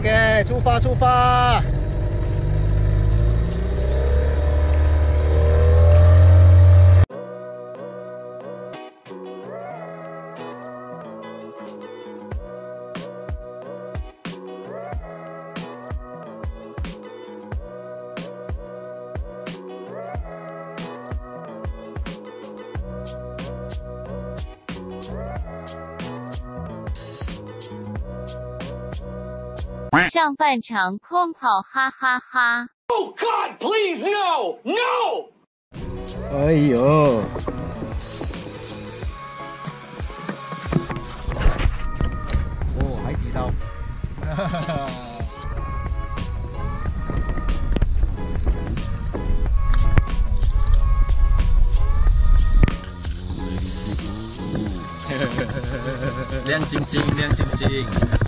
OK， 出发出发。 上半场空跑，哈哈哈。 Oh God, please no, no! 哎呦！哦，海底捞，哈哈哈。 亮晶晶，亮晶晶。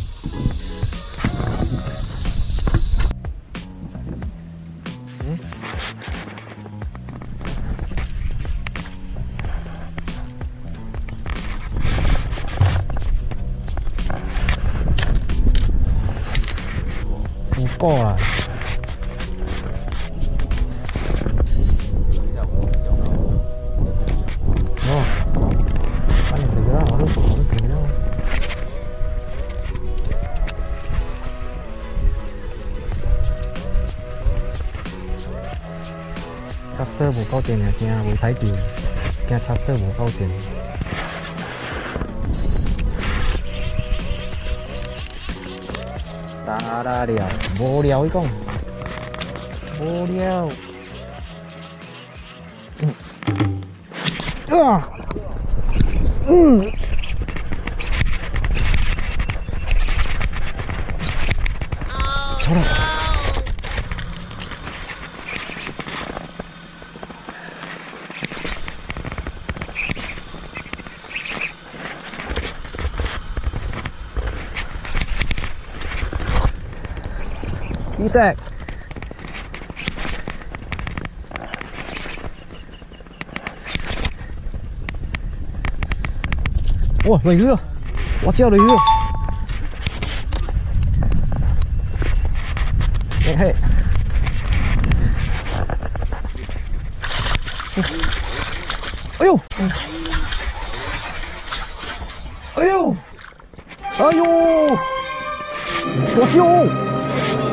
不够啊！哦，把你这个我都给了。Caster 無夠電啊，驚袂睇住，驚 Caster 無夠電。打了，無聊伊講，無聊。超了。一代，哇，雷雨，我叫雷雨，嘿嘿，哎呦，哎呦，哎呦，多秀！